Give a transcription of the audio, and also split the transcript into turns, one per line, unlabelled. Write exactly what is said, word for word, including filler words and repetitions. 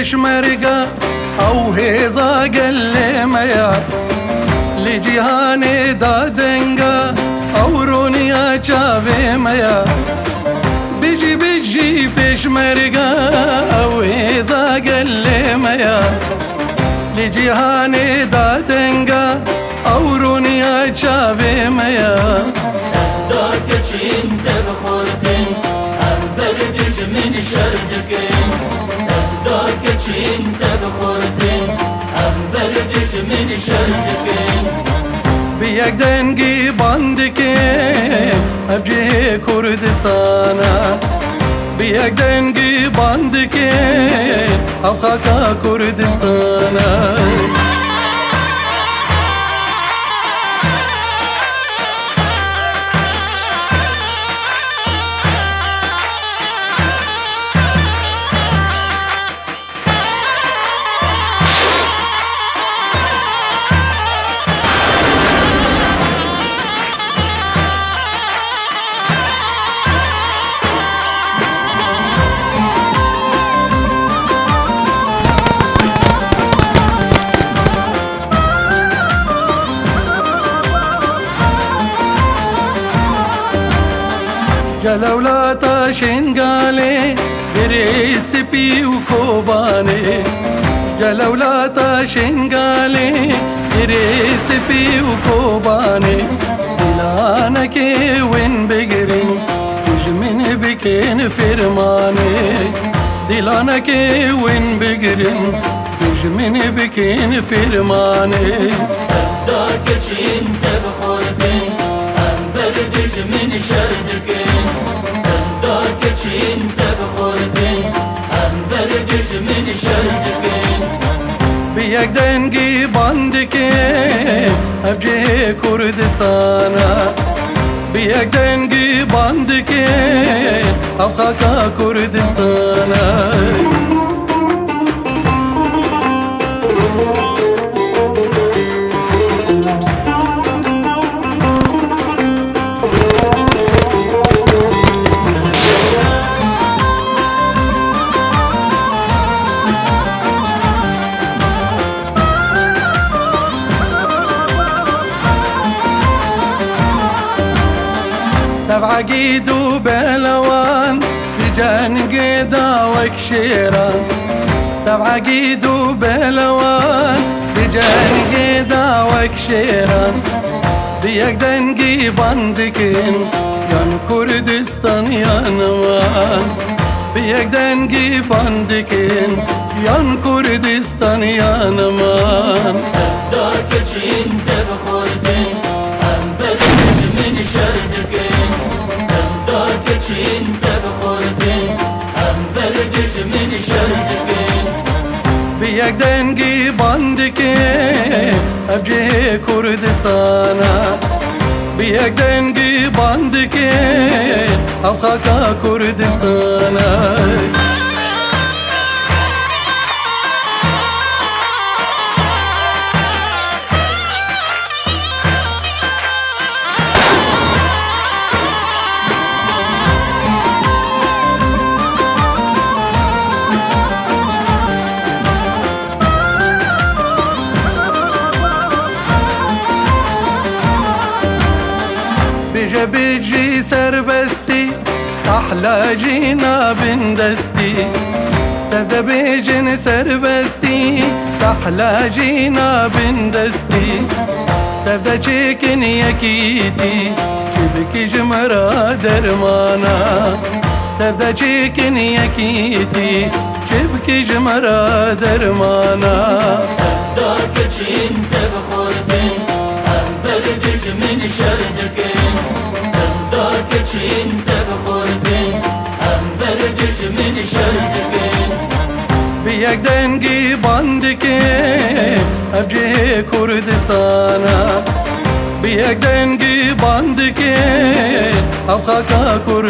پشمرگا او هیزا گلمیا لجیهان دادنگا او رونیا چاوه میا بجی بجی پشمرگا او هیزا گلمیا لجیهان دادنگا او رونیا چاوه میا
داك انت بخوردين هم بردج من شردكين داك انت بخوردين هم بردج من شردكين
بیک دنگی باندکین ابجه کردستانا بیک دنگی باندکین افخاکا کردستانا جلولاتا شنگاله بريسبي وكوباني جلولاتا شنگاله بريسبي وكوباني دلانك وين بقرين تجمن بكين فرماني دلانك وين بقرين تجمن بكين فرماني
داك انت بخوردين هم بردج من شردكين داك انت بخوردين هم بردج من شردكين
بیک دنگی باندکین ابجه کردستانا بیک دنگی باندکین افخاکا کردستانا تبع قيدو بلوان بجان قيدا وكشيران تبع قيدو بلوان بجان قيدا وكشيران بيك دنقي باندكين يان كردستان يا نمان بيك دنقي باندكين يان كردستان يا نمان
داك انت بخوردين هم بردج من شردكين داك انت بخوردين هم بردج من شردكين
بیک دنگی باندکین ابجه کردستانا بیک دنگی باندکین افخاکا کردستانا بيجي بيجي سربستي أحلى جينا بندستي تبدأ بيجي سربستي أحلى جينا بندستي تبدأ تشيكن يكيتي شبكي جمرة درمانا تبدأ تشيكن يكيتي شبكي جمرة درمانا
داك انت بخوردين هم بردج من شردكين داك انت بخوردين هم بردج من شردكين
بیک دنگی باندکین ابجه کردستانا بیک دنگی باندکین افخاکا کردستانا